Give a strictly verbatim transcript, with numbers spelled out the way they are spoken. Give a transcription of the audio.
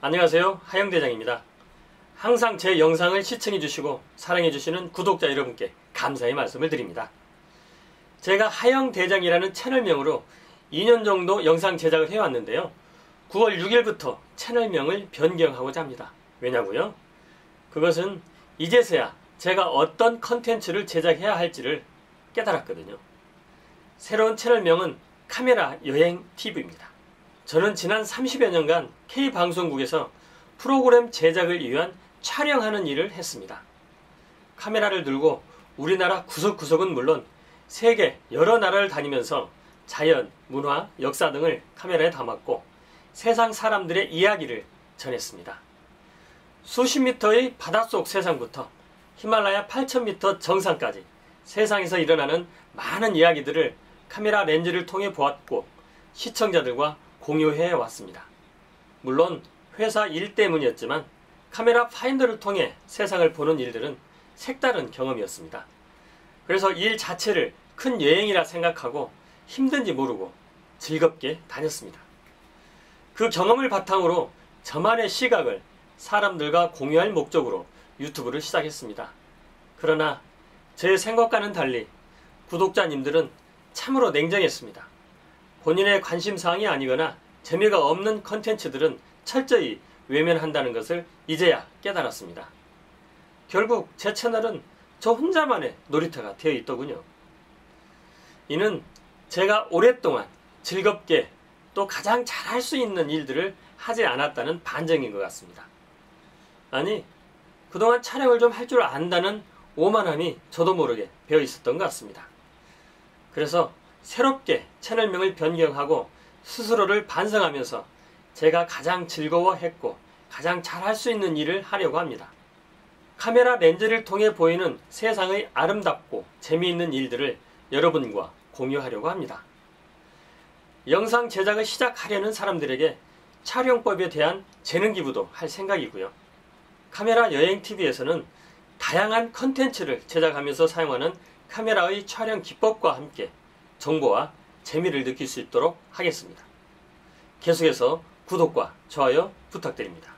안녕하세요, 하영대장입니다. 항상 제 영상을 시청해주시고 사랑해주시는 구독자 여러분께 감사의 말씀을 드립니다. 제가 하영대장이라는 채널명으로 이 년 정도 영상 제작을 해왔는데요. 구월 육일부터 채널명을 변경하고자 합니다. 왜냐고요? 그것은 이제서야 제가 어떤 컨텐츠를 제작해야 할지를 깨달았거든요. 새로운 채널명은 카메라 여행 티비입니다. 저는 지난 삼십여 년간 K방송국에서 프로그램 제작을 위한 촬영하는 일을 했습니다. 카메라를 들고 우리나라 구석구석은 물론 세계 여러 나라를 다니면서 자연, 문화, 역사 등을 카메라에 담았고 세상 사람들의 이야기를 전했습니다. 수십 미터의 바닷속 세상부터 히말라야 팔천 미터 정상까지 세상에서 일어나는 많은 이야기들을 카메라 렌즈를 통해 보았고 시청자들과 공유해 왔습니다. 물론 회사 일 때문이었지만 카메라 파인더를 통해 세상을 보는 일들은 색다른 경험이었습니다. 그래서 일 자체를 큰 여행이라 생각하고 힘든지 모르고 즐겁게 다녔습니다. 그 경험을 바탕으로 저만의 시각을 사람들과 공유할 목적으로 유튜브를 시작했습니다. 그러나 제 생각과는 달리 구독자님들은 참으로 냉정했습니다. 본인의 관심사항이 아니거나 재미가 없는 컨텐츠들은 철저히 외면한다는 것을 이제야 깨달았습니다. 결국 제 채널은 저 혼자만의 놀이터가 되어 있더군요. 이는 제가 오랫동안 즐겁게 또 가장 잘할 수 있는 일들을 하지 않았다는 반증인 것 같습니다. 아니, 그동안 촬영을 좀 할 줄 안다는 오만함이 저도 모르게 배어 있었던 것 같습니다. 그래서 새롭게 채널명을 변경하고 스스로를 반성하면서 제가 가장 즐거워했고 가장 잘할 수 있는 일을 하려고 합니다. 카메라 렌즈를 통해 보이는 세상의 아름답고 재미있는 일들을 여러분과 공유하려고 합니다. 영상 제작을 시작하려는 사람들에게 촬영법에 대한 재능 기부도 할 생각이고요. 카메라 여행 티비에서는 다양한 컨텐츠를 제작하면서 사용하는 카메라의 촬영 기법과 함께 정보와 재미를 느낄 수 있도록 하겠습니다. 계속해서 구독과 좋아요 부탁드립니다.